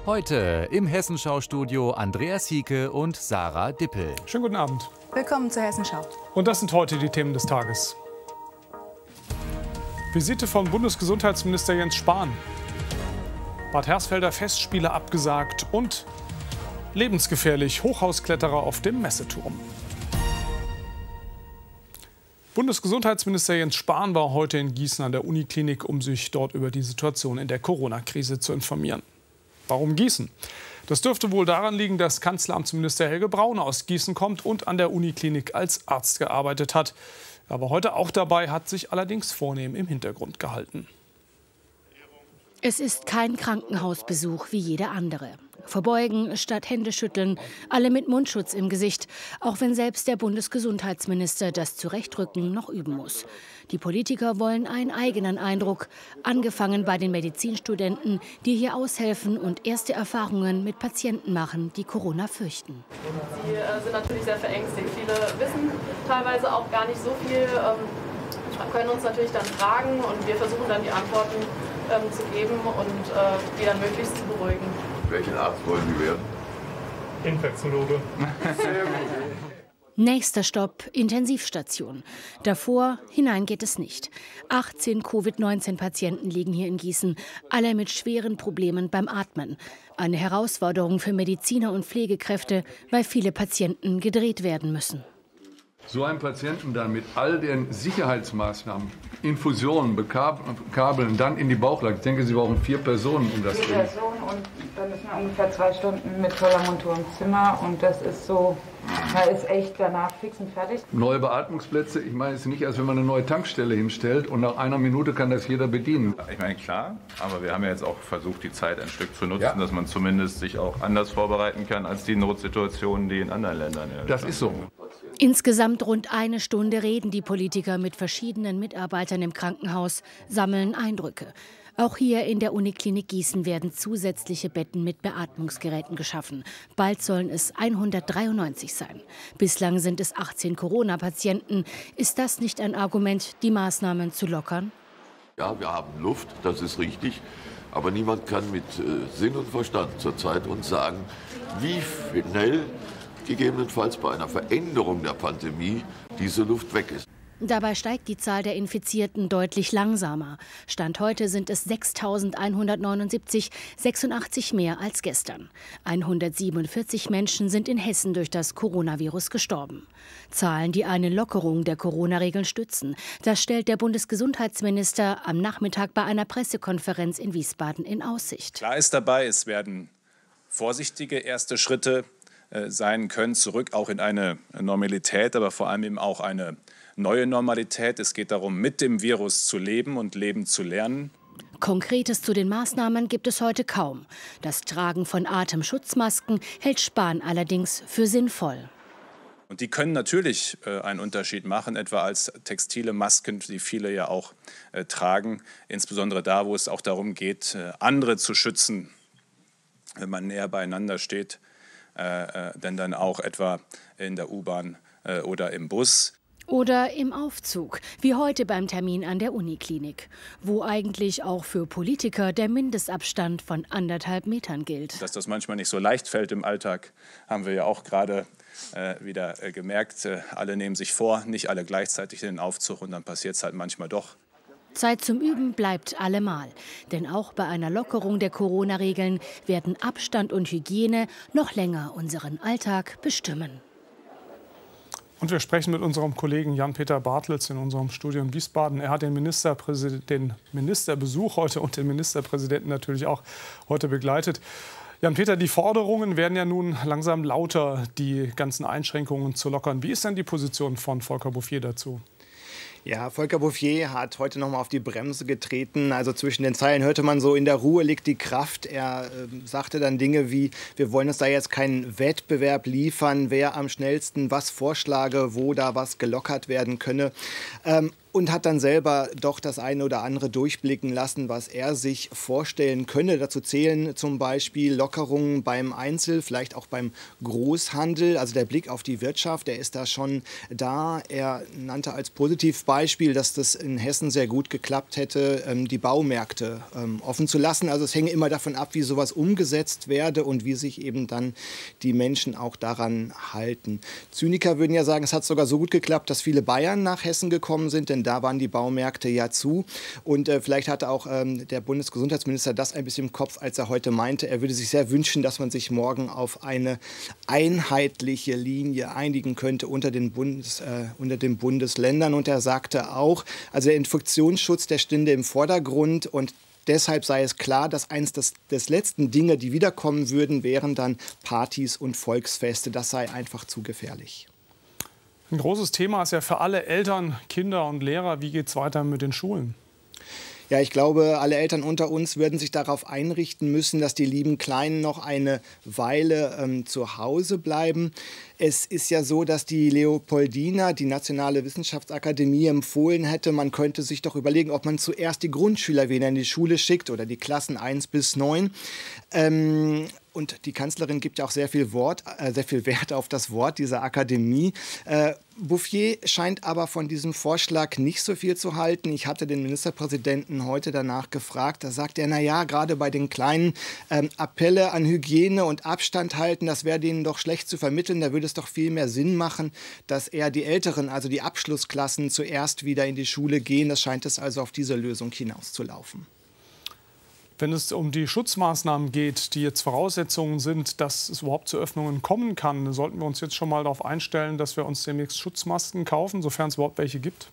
Heute im Hessenschau-Studio Andreas Hieke und Sarah Dippel. Schönen guten Abend. Willkommen zur Hessenschau. Und das sind heute die Themen des Tages. Visite von Bundesgesundheitsminister Jens Spahn. Bad Hersfelder Festspiele abgesagt und lebensgefährlich Hochhauskletterer auf dem Messeturm. Bundesgesundheitsminister Jens Spahn war heute in Gießen an der Uniklinik, um sich dort über die Situation in der Corona-Krise zu informieren. Warum Gießen? Das dürfte wohl daran liegen, dass Kanzleramtsminister Helge Braun aus Gießen kommt und an der Uniklinik als Arzt gearbeitet hat. Er war heute auch dabei, hat sich allerdings vornehm im Hintergrund gehalten. Es ist kein Krankenhausbesuch wie jeder andere. Verbeugen statt Hände schütteln, alle mit Mundschutz im Gesicht, auch wenn selbst der Bundesgesundheitsminister das Zurechtrücken noch üben muss. Die Politiker wollen einen eigenen Eindruck, angefangen bei den Medizinstudenten, die hier aushelfen und erste Erfahrungen mit Patienten machen, die Corona fürchten. Sie sind natürlich sehr verängstigt. Viele wissen teilweise auch gar nicht so viel, können uns natürlich dann fragen und wir versuchen dann die Antworten zu geben und die dann möglichst zu beruhigen. Welchen Arzt wollen Sie werden? Infektiologe. Nächster Stopp, Intensivstation. Davor, hinein geht es nicht. 18 Covid-19-Patienten liegen hier in Gießen, alle mit schweren Problemen beim Atmen. Eine Herausforderung für Mediziner und Pflegekräfte, weil viele Patienten gedreht werden müssen. So einen Patienten dann mit all den Sicherheitsmaßnahmen, Infusionen, bekabeln, dann in die Bauchlage. Ich denke, Sie brauchen 4 Personen, um das zu tun. 4 Personen und dann ist man ungefähr 2 Stunden mit voller Montur im Zimmer und das ist so, man ist echt danach fix und fertig. Neue Beatmungsplätze, ich meine, es ist nicht, als wenn man eine neue Tankstelle hinstellt und nach einer Minute kann das jeder bedienen. Ich meine, klar, aber wir haben ja jetzt auch versucht, die Zeit ein Stück zu nutzen, dass man zumindest sich auch anders vorbereiten kann als die Notsituationen, die in anderen Ländern herrschen. Das ist so. Insgesamt rund 1 Stunde reden die Politiker mit verschiedenen Mitarbeitern im Krankenhaus, sammeln Eindrücke. Auch hier in der Uniklinik Gießen werden zusätzliche Betten mit Beatmungsgeräten geschaffen. Bald sollen es 193 sein. Bislang sind es 18 Corona-Patienten. Ist das nicht ein Argument, die Maßnahmen zu lockern? Ja, wir haben Luft, das ist richtig. Aber niemand kann mit Sinn und Verstand zurzeit uns sagen, wie schnell gegebenenfalls bei einer Veränderung der Pandemie diese Luft weg ist. Dabei steigt die Zahl der Infizierten deutlich langsamer. Stand heute sind es 6.179, 86 mehr als gestern. 147 Menschen sind in Hessen durch das Coronavirus gestorben. Zahlen, die eine Lockerung der Corona-Regeln stützen. Das stellt der Bundesgesundheitsminister am Nachmittag bei einer Pressekonferenz in Wiesbaden in Aussicht. Klar ist dabei, es werden vorsichtige erste Schritte sein können, zurück auch in eine Normalität, aber vor allem eben auch eine neue Normalität. Es geht darum, mit dem Virus zu leben und leben zu lernen. Konkretes zu den Maßnahmen gibt es heute kaum. Das Tragen von Atemschutzmasken hält Spahn allerdings für sinnvoll. Und die können natürlich einen Unterschied machen, etwa als textile Masken, die viele ja auch tragen, insbesondere da, wo es auch darum geht, andere zu schützen, wenn man näher beieinander steht. Denn dann auch etwa in der U-Bahn oder im Bus. Oder im Aufzug, wie heute beim Termin an der Uniklinik, wo eigentlich auch für Politiker der Mindestabstand von 1,5 Metern gilt. Dass das manchmal nicht so leicht fällt im Alltag, haben wir ja auch gerade wieder gemerkt. Alle nehmen sich vor, nicht alle gleichzeitig in den Aufzug und dann passiert es halt manchmal doch. Zeit zum Üben bleibt allemal. Denn auch bei einer Lockerung der Corona-Regeln werden Abstand und Hygiene noch länger unseren Alltag bestimmen. Und wir sprechen mit unserem Kollegen Jan-Peter Bartlitz in unserem Studio in Wiesbaden. Er hat den Ministerbesuch heute und den Ministerpräsidenten natürlich auch heute begleitet. Jan-Peter, die Forderungen werden ja nun langsam lauter, die ganzen Einschränkungen zu lockern. Wie ist denn die Position von Volker Bouffier dazu? Ja, Volker Bouffier hat heute noch mal auf die Bremse getreten. Also zwischen den Zeilen hörte man so, in der Ruhe liegt die Kraft. Er sagte dann Dinge wie, wir wollen uns da jetzt keinen Wettbewerb liefern, wer am schnellsten was vorschlage, wo da was gelockert werden könne. und hat dann selber doch das eine oder andere durchblicken lassen, was er sich vorstellen könne. Dazu zählen zum Beispiel Lockerungen beim Einzel-, vielleicht auch beim Großhandel. Also der Blick auf die Wirtschaft, der ist da schon da. Er nannte als Positivbeispiel, dass das in Hessen sehr gut geklappt hätte, die Baumärkte offen zu lassen. Also es hänge immer davon ab, wie sowas umgesetzt werde und wie sich eben dann die Menschen auch daran halten. Zyniker würden ja sagen, es hat sogar so gut geklappt, dass viele Bayern nach Hessen gekommen sind, denn da waren die Baumärkte ja zu. Und vielleicht hatte auch der Bundesgesundheitsminister das ein bisschen im Kopf, als er heute meinte, er würde sich sehr wünschen, dass man sich morgen auf eine einheitliche Linie einigen könnte unter den Bundesländern. Und er sagte auch, also der Infektionsschutz, der stünde im Vordergrund und deshalb sei es klar, dass eines des letzten Dinge, die wiederkommen würden, wären dann Partys und Volksfeste. Das sei einfach zu gefährlich. Ein großes Thema ist ja für alle Eltern, Kinder und Lehrer. Wie geht es weiter mit den Schulen? Ja, ich glaube, alle Eltern unter uns würden sich darauf einrichten müssen, dass die lieben Kleinen noch eine Weile zu Hause bleiben. Es ist ja so, dass die Leopoldina, die Nationale Wissenschaftsakademie, empfohlen hätte, man könnte sich doch überlegen, ob man zuerst die Grundschüler wieder in die Schule schickt oder die Klassen 1 bis 9. Und die Kanzlerin gibt ja auch sehr viel Wert auf das Wort dieser Akademie. Bouffier scheint aber von diesem Vorschlag nicht so viel zu halten. Ich hatte den Ministerpräsidenten heute danach gefragt. Da sagt er, naja, gerade bei den Kleinen Appelle an Hygiene und Abstand halten, das wäre denen doch schlecht zu vermitteln. Da würde es doch viel mehr Sinn machen, dass eher die Älteren, also die Abschlussklassen, zuerst wieder in die Schule gehen. Das scheint es also auf diese Lösung hinauszulaufen. Wenn es um die Schutzmaßnahmen geht, die jetzt Voraussetzungen sind, dass es überhaupt zu Öffnungen kommen kann, sollten wir uns jetzt schon mal darauf einstellen, dass wir uns demnächst Schutzmasken kaufen, sofern es überhaupt welche gibt?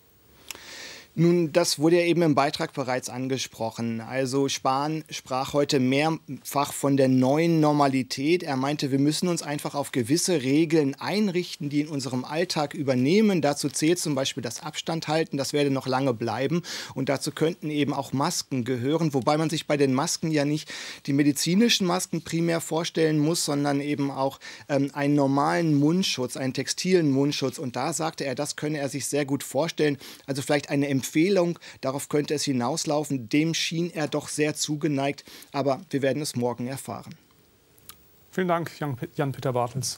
Nun, das wurde ja eben im Beitrag bereits angesprochen. Also Spahn sprach heute mehrfach von der neuen Normalität. Er meinte, wir müssen uns einfach auf gewisse Regeln einrichten, die in unserem Alltag übernehmen. Dazu zählt zum Beispiel das Abstand halten. Das werde noch lange bleiben. Und dazu könnten eben auch Masken gehören. Wobei man sich bei den Masken ja nicht die medizinischen Masken primär vorstellen muss, sondern eben auch einen normalen Mundschutz, einen textilen Mundschutz. Und da sagte er, das könne er sich sehr gut vorstellen. Also vielleicht eine Empfehlung, darauf könnte es hinauslaufen. Dem schien er doch sehr zugeneigt, aber wir werden es morgen erfahren. Vielen Dank, Jan-Peter Bartels.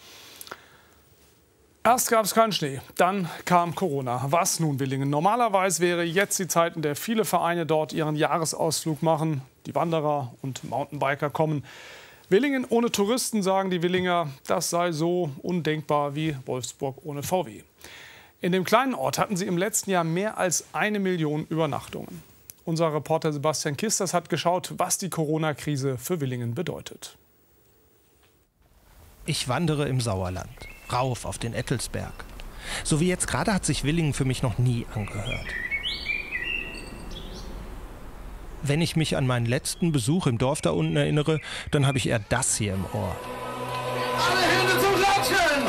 Erst gab es keinen Schnee, dann kam Corona. Was nun, Willingen? Normalerweise wäre jetzt die Zeit, in der viele Vereine dort ihren Jahresausflug machen, die Wanderer und Mountainbiker kommen. Willingen ohne Touristen, sagen die Willinger, das sei so undenkbar wie Wolfsburg ohne VW. In dem kleinen Ort hatten sie im letzten Jahr mehr als 1 Million Übernachtungen. Unser Reporter Sebastian Kisters hat geschaut, was die Corona-Krise für Willingen bedeutet. Ich wandere im Sauerland, rauf auf den Ettelsberg. So wie jetzt gerade hat sich Willingen für mich noch nie angehört. Wenn ich mich an meinen letzten Besuch im Dorf da unten erinnere, dann habe ich eher das hier im Ohr. Alle Hände zum Klatschen!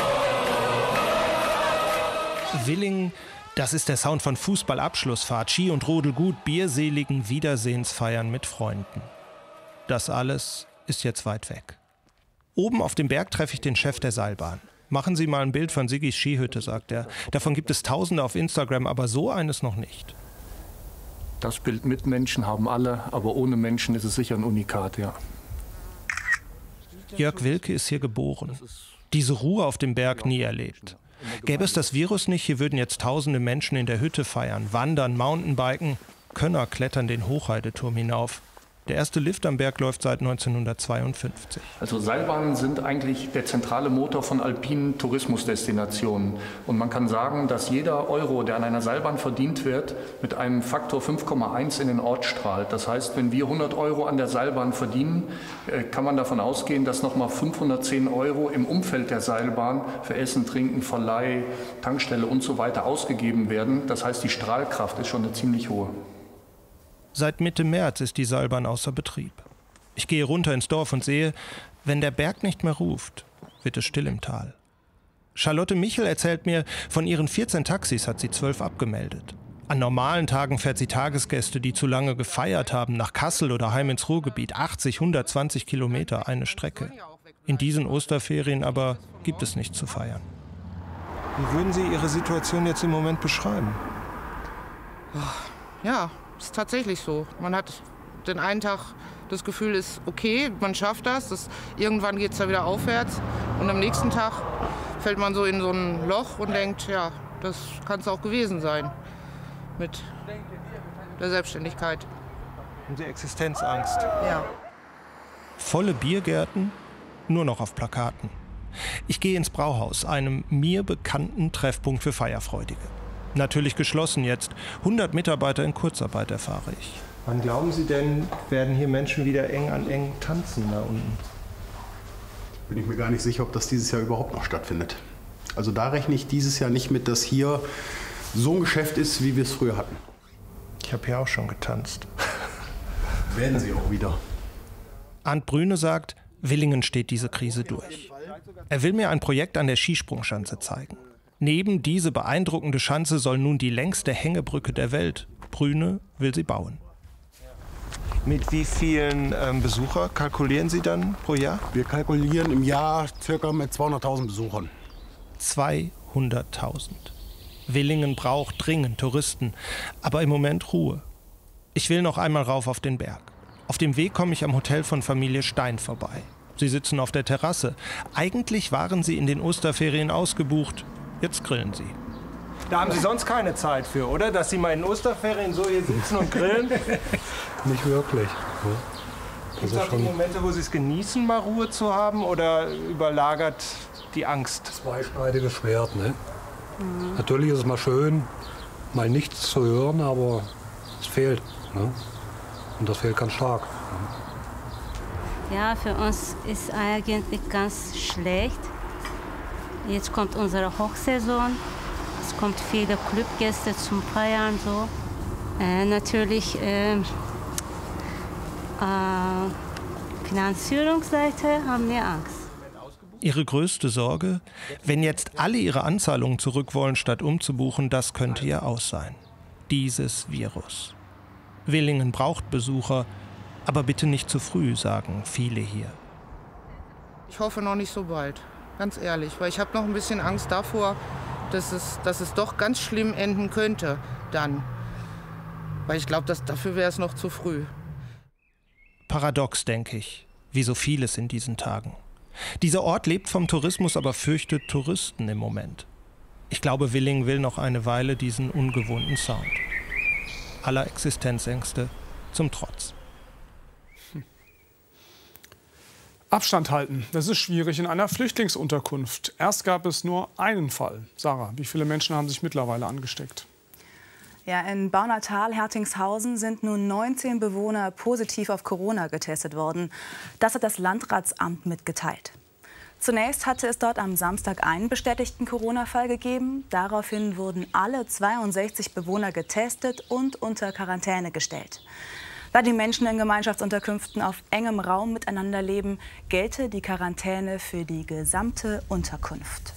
Willingen, das ist der Sound von Fußballabschlussfahrt, Ski- und Rodelgut, bierseligen Wiedersehensfeiern mit Freunden. Das alles ist jetzt weit weg. Oben auf dem Berg treffe ich den Chef der Seilbahn. Machen Sie mal ein Bild von Siggis Skihütte, sagt er. Davon gibt es Tausende auf Instagram, aber so eines noch nicht. Das Bild mit Menschen haben alle, aber ohne Menschen ist es sicher ein Unikat, ja. Jörg Wilke ist hier geboren. Diese Ruhe auf dem Berg nie erlebt. Gäbe es das Virus nicht, hier würden jetzt tausende Menschen in der Hütte feiern, wandern, Mountainbiken. Könner klettern den Hochheideturm hinauf. Der erste Lift am Berg läuft seit 1952. Also Seilbahnen sind eigentlich der zentrale Motor von alpinen Tourismusdestinationen. Und man kann sagen, dass jeder Euro, der an einer Seilbahn verdient wird, mit einem Faktor 5,1 in den Ort strahlt. Das heißt, wenn wir 100 Euro an der Seilbahn verdienen, kann man davon ausgehen, dass nochmal 510 Euro im Umfeld der Seilbahn für Essen, Trinken, Verleih, Tankstelle und so weiter ausgegeben werden. Das heißt, die Strahlkraft ist schon eine ziemlich hohe. Seit Mitte März ist die Seilbahn außer Betrieb. Ich gehe runter ins Dorf und sehe, wenn der Berg nicht mehr ruft, wird es still im Tal. Charlotte Michel erzählt mir, von ihren 14 Taxis hat sie 12 abgemeldet. An normalen Tagen fährt sie Tagesgäste, die zu lange gefeiert haben, nach Kassel oder heim ins Ruhrgebiet. 80, 120 Kilometer, eine Strecke. In diesen Osterferien aber gibt es nichts zu feiern. Wie würden Sie Ihre Situation jetzt im Moment beschreiben? Ja, ist tatsächlich so. Man hat den einen Tag das Gefühl, ist okay, man schafft das. Irgendwann geht es da wieder aufwärts. Und am nächsten Tag fällt man so in so ein Loch und denkt, ja, das kann es auch gewesen sein mit der Selbstständigkeit. Und die Existenzangst. Ja. Volle Biergärten, nur noch auf Plakaten. Ich gehe ins Brauhaus, einem mir bekannten Treffpunkt für Feierfreudige. Natürlich geschlossen jetzt. 100 Mitarbeiter in Kurzarbeit erfahre ich. Wann glauben Sie denn, werden hier Menschen wieder eng an eng tanzen da unten? Bin ich mir gar nicht sicher, ob das dieses Jahr überhaupt noch stattfindet. Also da rechne ich dieses Jahr nicht mit, dass hier so ein Geschäft ist, wie wir es früher hatten. Ich habe hier auch schon getanzt. Werden Sie auch wieder. Arndt Brüne sagt, Willingen steht diese Krise durch. Er will mir ein Projekt an der Skisprungschanze zeigen. Neben diese beeindruckende Schanze soll nun die längste Hängebrücke der Welt. Brüne will sie bauen. Mit wie vielen Besucher kalkulieren Sie dann pro Jahr? Wir kalkulieren im Jahr ca. mit 200.000 Besuchern. 200.000. Willingen braucht dringend Touristen, aber im Moment Ruhe. Ich will noch einmal rauf auf den Berg. Auf dem Weg komme ich am Hotel von Familie Stein vorbei. Sie sitzen auf der Terrasse. Eigentlich waren sie in den Osterferien ausgebucht. Jetzt grillen sie. Da haben Sie sonst keine Zeit für, oder? Dass Sie mal in Osterferien so hier sitzen und grillen? Nicht wirklich. Gibt es auch die Momente, wo Sie es genießen, mal Ruhe zu haben, oder überlagert die Angst? Zweischneidiges Schwert, ne? Natürlich ist es mal schön, mal nichts zu hören, aber es fehlt. Ne? Und das fehlt ganz stark. Ja, für uns ist eigentlich ganz schlecht. Jetzt kommt unsere Hochsaison. Es kommt viele Clubgäste zum Feiern. So. Natürlich Finanzierungsseite haben wir Angst. Ihre größte Sorge? Wenn jetzt alle ihre Anzahlungen zurück wollen, statt umzubuchen, das könnte ihr Aus sein. Dieses Virus. Willingen braucht Besucher, aber bitte nicht zu früh, sagen viele hier. Ich hoffe noch nicht so bald, ganz ehrlich, weil ich habe noch ein bisschen Angst davor, dass es doch ganz schlimm enden könnte dann. Weil ich glaube, dafür wäre es noch zu früh. Paradox, denke ich, wie so vieles in diesen Tagen. Dieser Ort lebt vom Tourismus, aber fürchtet Touristen im Moment. Ich glaube, Willingen will noch eine Weile diesen ungewohnten Sound. Aller Existenzängste zum Trotz. Abstand halten, das ist schwierig in einer Flüchtlingsunterkunft. Erst gab es nur einen Fall. Sarah, wie viele Menschen haben sich mittlerweile angesteckt? Ja, in Baunatal-Hertingshausen sind nun 19 Bewohner positiv auf Corona getestet worden. Das hat das Landratsamt mitgeteilt. Zunächst hatte es dort am Samstag einen bestätigten Corona-Fall gegeben. Daraufhin wurden alle 62 Bewohner getestet und unter Quarantäne gestellt. Da die Menschen in Gemeinschaftsunterkünften auf engem Raum miteinander leben, gelte die Quarantäne für die gesamte Unterkunft.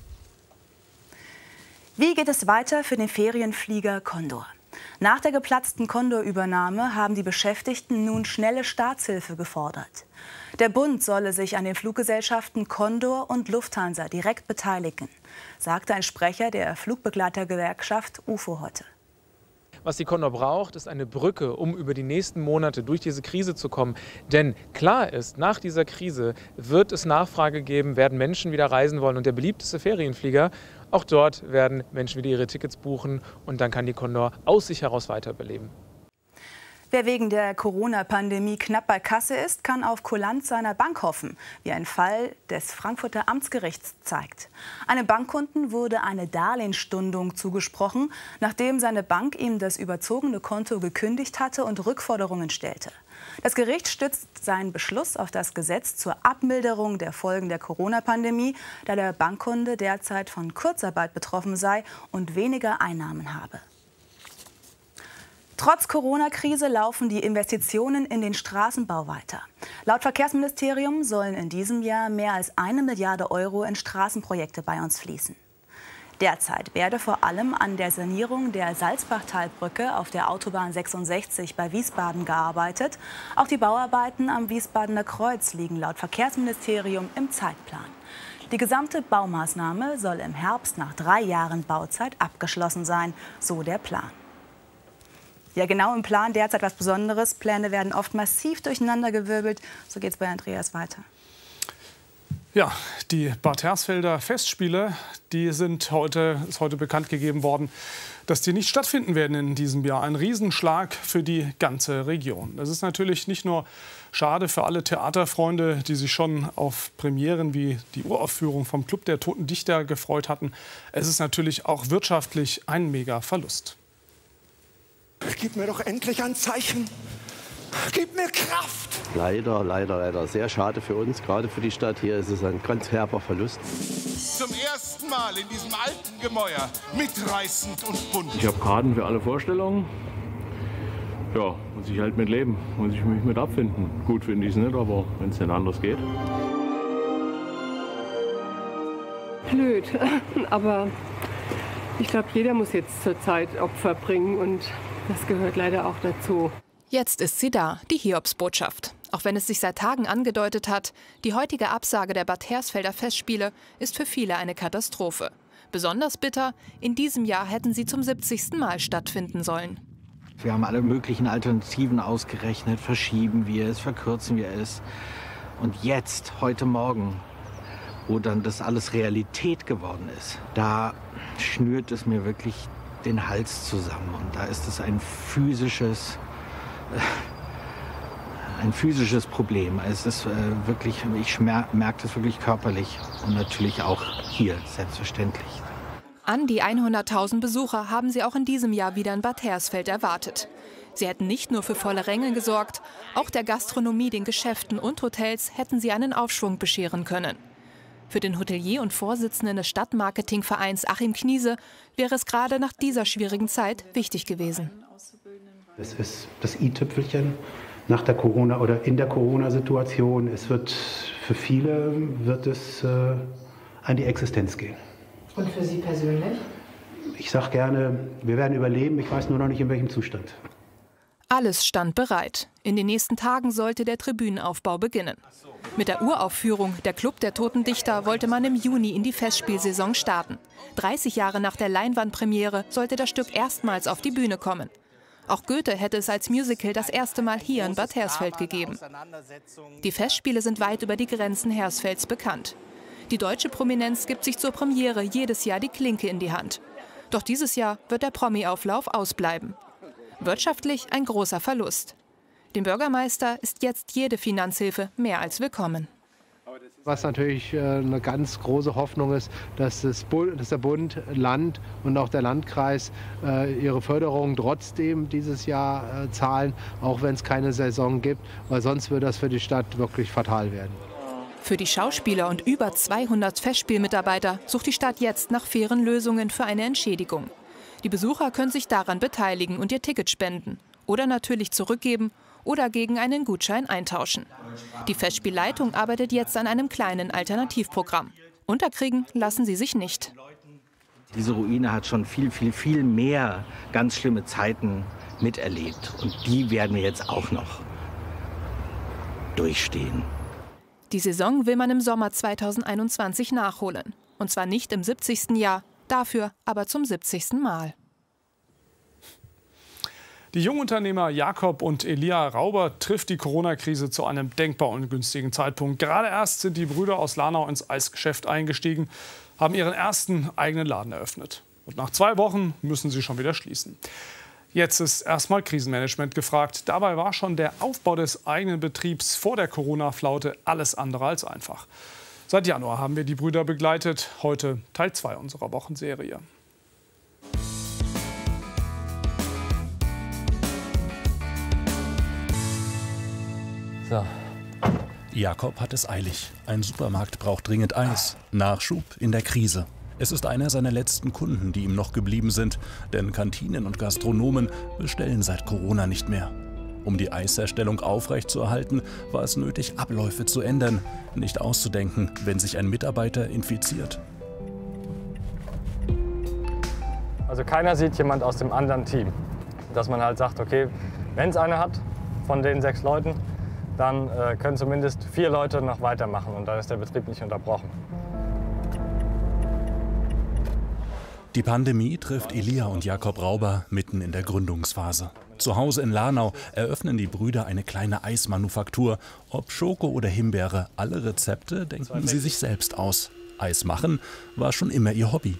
Wie geht es weiter für den Ferienflieger Condor? Nach der geplatzten Condor-Übernahme haben die Beschäftigten nun schnelle Staatshilfe gefordert. Der Bund solle sich an den Fluggesellschaften Condor und Lufthansa direkt beteiligen, sagte ein Sprecher der Flugbegleitergewerkschaft UFO heute. Was die Condor braucht, ist eine Brücke, um über die nächsten Monate durch diese Krise zu kommen. Denn klar ist, nach dieser Krise wird es Nachfrage geben, werden Menschen wieder reisen wollen. Und der beliebteste Ferienflieger, auch dort werden Menschen wieder ihre Tickets buchen. Und dann kann die Condor aus sich heraus weiterbeleben. Wer wegen der Corona-Pandemie knapp bei Kasse ist, kann auf Kulanz seiner Bank hoffen, wie ein Fall des Frankfurter Amtsgerichts zeigt. Einem Bankkunden wurde eine Darlehensstundung zugesprochen, nachdem seine Bank ihm das überzogene Konto gekündigt hatte und Rückforderungen stellte. Das Gericht stützt seinen Beschluss auf das Gesetz zur Abmilderung der Folgen der Corona-Pandemie, da der Bankkunde derzeit von Kurzarbeit betroffen sei und weniger Einnahmen habe. Trotz Corona-Krise laufen die Investitionen in den Straßenbau weiter. Laut Verkehrsministerium sollen in diesem Jahr mehr als 1 Milliarde Euro in Straßenprojekte bei uns fließen. Derzeit werde vor allem an der Sanierung der Salzbachtalbrücke auf der Autobahn 66 bei Wiesbaden gearbeitet. Auch die Bauarbeiten am Wiesbadener Kreuz liegen laut Verkehrsministerium im Zeitplan. Die gesamte Baumaßnahme soll im Herbst nach 3 Jahren Bauzeit abgeschlossen sein, so der Plan. Ja, genau im Plan derzeit was Besonderes. Pläne werden oft massiv durcheinandergewirbelt. So geht es bei Andreas weiter. Ja, die Bad Hersfelder Festspiele, ist heute bekannt gegeben worden, dass die nicht stattfinden werden in diesem Jahr. Ein Riesenschlag für die ganze Region. Das ist natürlich nicht nur schade für alle Theaterfreunde, die sich schon auf Premieren wie die Uraufführung vom Club der Toten Dichter gefreut hatten. Es ist natürlich auch wirtschaftlich ein Mega-Verlust. Gib mir doch endlich ein Zeichen. Gib mir Kraft! Leider sehr schade für uns, gerade für die Stadt. Hier ist es ein ganz herber Verlust. Zum ersten Mal in diesem alten Gemäuer, mitreißend und bunt. Ich habe Karten für alle Vorstellungen. Ja, muss ich halt mit leben, muss ich mich mit abfinden. Gut finde ich es nicht, aber wenn es nicht anders geht. Blöd, aber ich glaube, jeder muss jetzt zurzeit Opfer bringen und das gehört leider auch dazu. Jetzt ist sie da, die Hiobsbotschaft. Auch wenn es sich seit Tagen angedeutet hat, die heutige Absage der Bad Hersfelder Festspiele ist für viele eine Katastrophe. Besonders bitter, in diesem Jahr hätten sie zum 70. Mal stattfinden sollen. Wir haben alle möglichen Alternativen ausgerechnet, verschieben wir es, verkürzen wir es. Und jetzt, heute Morgen, wo dann das alles Realität geworden ist, da schnürt es mir wirklich den Hals zusammen. Und da ist es ein physisches Problem. Es ist wirklich, ich merke das wirklich körperlich und natürlich auch hier, selbstverständlich. An die 100.000 Besucher haben sie auch in diesem Jahr wieder in Bad Hersfeld erwartet. Sie hätten nicht nur für volle Ränge gesorgt, auch der Gastronomie, den Geschäften und Hotels hätten sie einen Aufschwung bescheren können. Für den Hotelier und Vorsitzenden des Stadtmarketingvereins Achim Kniese wäre es gerade nach dieser schwierigen Zeit wichtig gewesen. Es ist das i-Tüpfelchen nach der Corona- oder in der Corona-Situation. Es wird für viele an die Existenz gehen. Und für Sie persönlich? Ich sage gerne, wir werden überleben. Ich weiß nur noch nicht, in welchem Zustand. Alles stand bereit. In den nächsten Tagen sollte der Tribünenaufbau beginnen. Mit der Uraufführung Der Club der Toten Dichter wollte man im Juni in die Festspielsaison starten. 30 Jahre nach der Leinwandpremiere sollte das Stück erstmals auf die Bühne kommen. Auch Goethe hätte es als Musical das erste Mal hier in Bad Hersfeld gegeben. Die Festspiele sind weit über die Grenzen Hersfelds bekannt. Die deutsche Prominenz gibt sich zur Premiere jedes Jahr die Klinke in die Hand. Doch dieses Jahr wird der Promi-Auflauf ausbleiben. Wirtschaftlich ein großer Verlust. Dem Bürgermeister ist jetzt jede Finanzhilfe mehr als willkommen. Was natürlich eine ganz große Hoffnung ist, dass der Bund, Land und auch der Landkreis ihre Förderung trotzdem dieses Jahr zahlen, auch wenn es keine Saison gibt, weil sonst würde das für die Stadt wirklich fatal werden. Für die Schauspieler und über 200 Festspielmitarbeiter sucht die Stadt jetzt nach fairen Lösungen für eine Entschädigung. Die Besucher können sich daran beteiligen und ihr Ticket spenden oder natürlich zurückgeben oder gegen einen Gutschein eintauschen. Die Festspielleitung arbeitet jetzt an einem kleinen Alternativprogramm. Unterkriegen lassen sie sich nicht. Diese Ruine hat schon viel mehr ganz schlimme Zeiten miterlebt. Und die werden wir jetzt auch noch durchstehen. Die Saison will man im Sommer 2021 nachholen. Und zwar nicht im 70. Jahr, dafür aber zum 70. Mal. Die Jungunternehmer Jakob und Elia Rauber trifft die Corona-Krise zu einem denkbar ungünstigen Zeitpunkt. Gerade erst sind die Brüder aus Lanau ins Eisgeschäft eingestiegen, haben ihren ersten eigenen Laden eröffnet. Und nach 2 Wochen müssen sie schon wieder schließen. Jetzt ist erstmal Krisenmanagement gefragt. Dabei war schon der Aufbau des eigenen Betriebs vor der Corona-Flaute alles andere als einfach. Seit Januar haben wir die Brüder begleitet. Heute Teil 2 unserer Wochenserie. So. Jakob hat es eilig. Ein Supermarkt braucht dringend Eis. Nachschub in der Krise. Es ist einer seiner letzten Kunden, die ihm noch geblieben sind. Denn Kantinen und Gastronomen bestellen seit Corona nicht mehr. Um die Eisherstellung aufrechtzuerhalten, war es nötig, Abläufe zu ändern. Nicht auszudenken, wenn sich ein Mitarbeiter infiziert. Also keiner sieht jemand aus dem anderen Team. Dass man halt sagt, okay, wenn es einer hat von den 6 Leuten, dann können zumindest 4 Leute noch weitermachen und dann ist der Betrieb nicht unterbrochen. Die Pandemie trifft Elia und Jakob Rauber mitten in der Gründungsphase. Zu Hause in Lahnau eröffnen die Brüder eine kleine Eismanufaktur. Ob Schoko oder Himbeere, alle Rezepte denken sie sich selbst aus. Eis machen war schon immer ihr Hobby.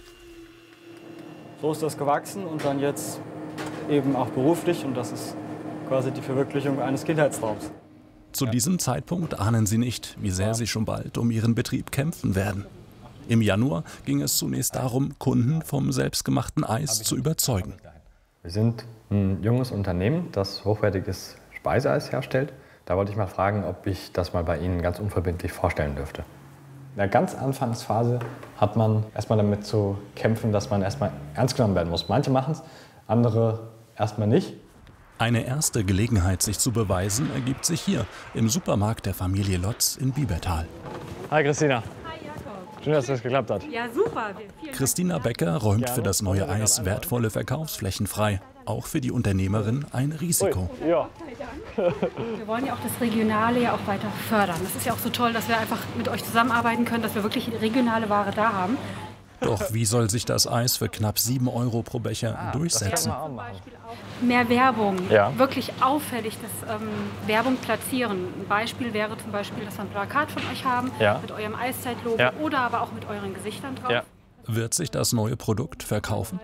So ist das gewachsen und dann jetzt eben auch beruflich, und das ist quasi die Verwirklichung eines Kindheitstraums. Zu diesem Zeitpunkt ahnen sie nicht, wie sehr sie schon bald um ihren Betrieb kämpfen werden. Im Januar ging es zunächst darum, Kunden vom selbstgemachten Eis zu überzeugen. Wir sind ein junges Unternehmen, das hochwertiges Speiseeis herstellt. Da wollte ich mal fragen, ob ich das mal bei Ihnen ganz unverbindlich vorstellen dürfte. In der ganz Anfangsphase hat man erstmal damit zu kämpfen, dass man erstmal ernst genommen werden muss. Manche machen es, andere erstmal nicht. Eine erste Gelegenheit, sich zu beweisen, ergibt sich hier im Supermarkt der Familie Lotz in Biebertal. Hi Christina. Schön, dass das geklappt hat. Ja, super. Christina Becker räumt für das neue Eis wertvolle Verkaufsflächen frei. Auch für die Unternehmerin ein Risiko. Ja. Wir wollen ja auch das Regionale ja auch weiter fördern. Das ist ja auch so toll, dass wir einfach mit euch zusammenarbeiten können, dass wir wirklich regionale Ware da haben. Doch wie soll sich das Eis für knapp 7 € pro Becher durchsetzen? Mehr Werbung, Ja. wirklich auffällig das Werbung platzieren. Ein Beispiel wäre zum Beispiel, dass wir ein Plakat von euch haben, Ja. mit eurem Eiszeitlogo Ja. oder aber auch mit euren Gesichtern drauf. Wird sich das neue Produkt verkaufen?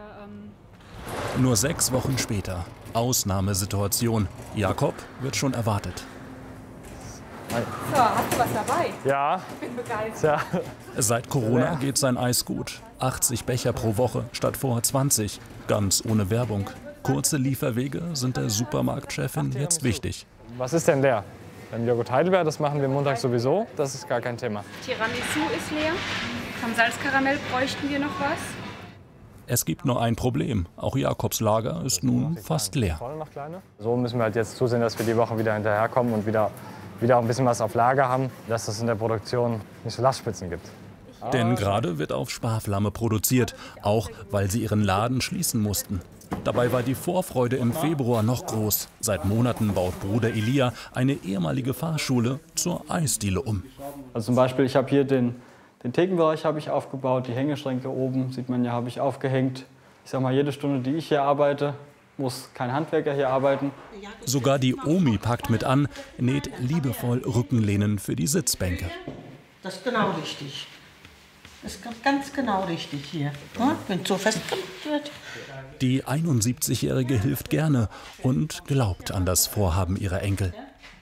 Nur 6 Wochen später. Ausnahmesituation. Jakob wird schon erwartet. So, hast du was dabei? Ja. Ich bin begeistert. Seit Corona geht sein Eis gut. 80 Becher pro Woche statt vorher 20. Ganz ohne Werbung. Kurze Lieferwege sind der Supermarktchefin jetzt wichtig. Was ist denn der? Beim Joghurt Heidelbeer, das machen wir montags sowieso. Das ist gar kein Thema. Tiramisu ist leer. Vom Salzkaramell bräuchten wir noch was. Es gibt nur ein Problem. Auch Jakobs Lager ist nun fast leer. So müssen wir halt jetzt zusehen, dass wir die Woche wieder hinterherkommen und wieder auch ein bisschen was auf Lager haben, dass es in der Produktion nicht so Lastspitzen gibt. Denn gerade wird auf Sparflamme produziert, auch weil sie ihren Laden schließen mussten. Dabei war die Vorfreude im Februar noch groß. Seit Monaten baut Bruder Elia eine ehemalige Fahrschule zur Eisdiele um. Also zum Beispiel, ich habe hier den Thekenbereich habe ich aufgebaut, die Hängeschränke oben, sieht man ja, habe ich aufgehängt. Ich sag mal, jede Stunde, die ich hier arbeite, muss kein Handwerker hier arbeiten. Sogar die Omi packt mit an, näht liebevoll Rückenlehnen für die Sitzbänke. Das ist genau richtig. Das ist ganz genau richtig hier. Wenn so festgemacht wird. Die 71-Jährige hilft gerne und glaubt an das Vorhaben ihrer Enkel.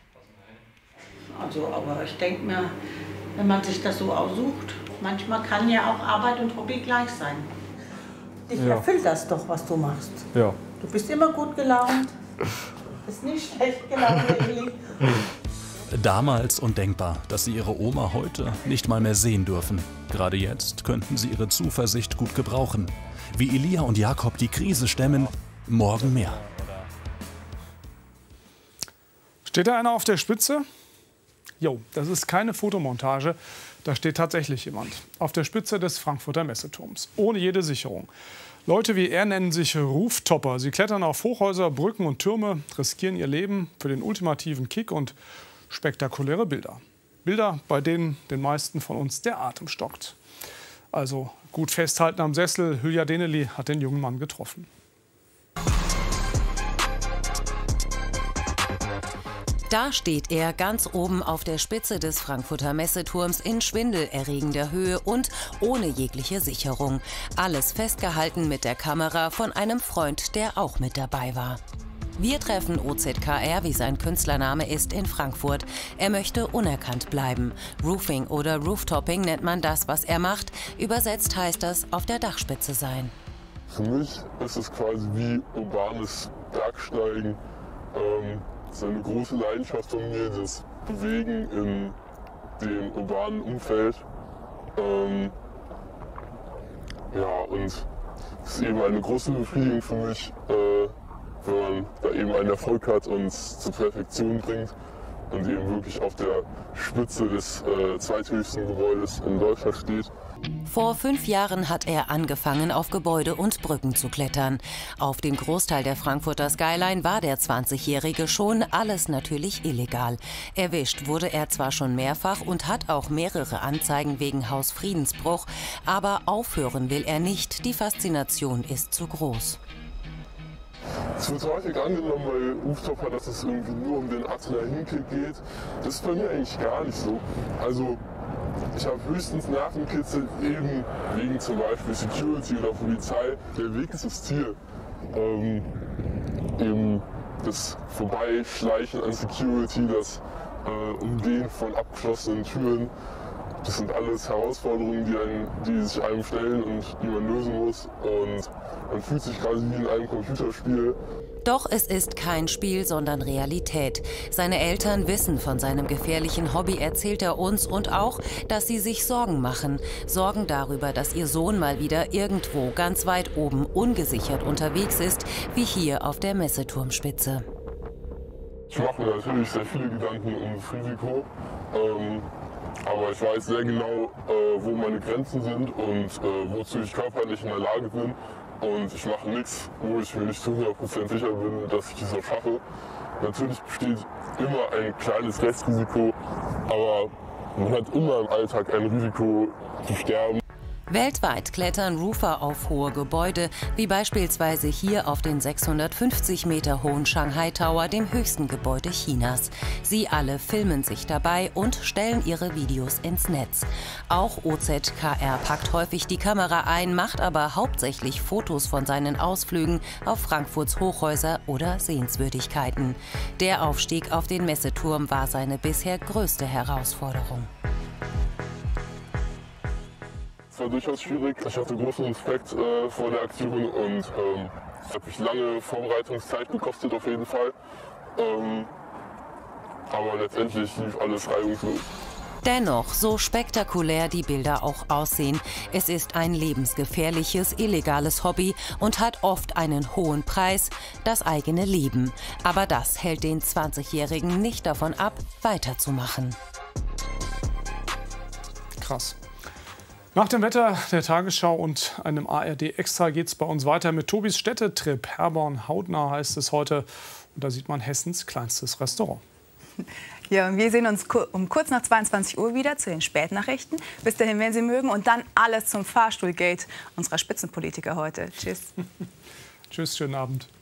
Also, aber ich denke mir, wenn man sich das so aussucht, manchmal kann ja auch Arbeit und Hobby gleich sein. Dich erfüllt das doch, was du machst. Ja. Du bist immer gut gelaunt, bist nicht schlecht gelaunt, Eli. Damals undenkbar, dass sie ihre Oma heute nicht mal mehr sehen dürfen. Gerade jetzt könnten sie ihre Zuversicht gut gebrauchen. Wie Elia und Jakob die Krise stemmen, morgen mehr. Steht da einer auf der Spitze? Jo, das ist keine Fotomontage. Da steht tatsächlich jemand auf der Spitze des Frankfurter Messeturms, ohne jede Sicherung. Leute wie er nennen sich Rooftopper. Sie klettern auf Hochhäuser, Brücken und Türme, riskieren ihr Leben für den ultimativen Kick und spektakuläre Bilder. Bilder, bei denen den meisten von uns der Atem stockt. Also gut festhalten am Sessel. Hülya Deneli hat den jungen Mann getroffen. Da steht er ganz oben auf der Spitze des Frankfurter Messeturms in schwindelerregender Höhe und ohne jegliche Sicherung. Alles festgehalten mit der Kamera von einem Freund, der auch mit dabei war. Wir treffen OZKR, wie sein Künstlername ist, in Frankfurt. Er möchte unerkannt bleiben. Roofing oder Rooftopping nennt man das, was er macht. Übersetzt heißt das, auf der Dachspitze sein. Für mich ist es quasi wie urbanes Bergsteigen. Das ist eine große Leidenschaft von mir, das Bewegen in dem urbanen Umfeld. Und es ist eben eine große Befriedigung für mich, wenn man da eben einen Erfolg hat und es zur Perfektion bringt und eben wirklich auf der Spitze des zweithöchsten Gebäudes in Deutschland steht. Vor 5 Jahren hat er angefangen, auf Gebäude und Brücken zu klettern. Auf dem Großteil der Frankfurter Skyline war der 20-Jährige schon, alles natürlich illegal. Erwischt wurde er zwar schon mehrfach und hat auch mehrere Anzeigen wegen Hausfriedensbruch, aber aufhören will er nicht, die Faszination ist zu groß. Es wird häufig angenommen bei Rooftopper, dass es irgendwie nur um den Adrenalinkick geht. Das ist bei mir eigentlich gar nicht so. Also ich habe höchstens Nervenkitzel eben wegen zum Beispiel Security oder Polizei. Der Weg ist das Ziel. Eben das Vorbeischleichen an Security, das Umgehen von abgeschlossenen Türen. Das sind alles Herausforderungen, die sich einem stellen und die man lösen muss. Und man fühlt sich quasi wie in einem Computerspiel. Doch es ist kein Spiel, sondern Realität. Seine Eltern wissen von seinem gefährlichen Hobby, erzählt er uns, und auch, dass sie sich Sorgen machen. Sorgen darüber, dass ihr Sohn mal wieder irgendwo ganz weit oben ungesichert unterwegs ist, wie hier auf der Messeturmspitze. Ich mache mir natürlich sehr viele Gedanken um das Risiko. Aber ich weiß sehr genau, wo meine Grenzen sind und wozu ich körperlich in der Lage bin. Und ich mache nichts, wo ich mir nicht zu 100% sicher bin, dass ich es auch schaffe. Natürlich besteht immer ein kleines Restrisiko, aber man hat immer im Alltag ein Risiko zu sterben. Weltweit klettern Roofer auf hohe Gebäude, wie beispielsweise hier auf den 650 Meter hohen Shanghai Tower, dem höchsten Gebäude Chinas. Sie alle filmen sich dabei und stellen ihre Videos ins Netz. Auch OZKR packt häufig die Kamera ein, macht aber hauptsächlich Fotos von seinen Ausflügen auf Frankfurts Hochhäuser oder Sehenswürdigkeiten. Der Aufstieg auf den Messeturm war seine bisher größte Herausforderung. Es war durchaus schwierig. Ich hatte großen Respekt vor der Aktion und es hat mich lange Vorbereitungszeit gekostet auf jeden Fall. Aber letztendlich lief alles reibungslos. Dennoch, so spektakulär die Bilder auch aussehen, es ist ein lebensgefährliches, illegales Hobby und hat oft einen hohen Preis, das eigene Leben. Aber das hält den 20-Jährigen nicht davon ab, weiterzumachen. Krass. Nach dem Wetter, der Tagesschau und einem ARD-Extra geht es bei uns weiter mit Tobis Städtetrip. Herborn-Hautnau heißt es heute. Und da sieht man Hessens kleinstes Restaurant. Ja, und wir sehen uns um kurz nach 22 Uhr wieder zu den Spätnachrichten. Bis dahin, wenn Sie mögen. Und dann alles zum Fahrstuhlgate unserer Spitzenpolitiker heute. Tschüss. Tschüss, schönen Abend.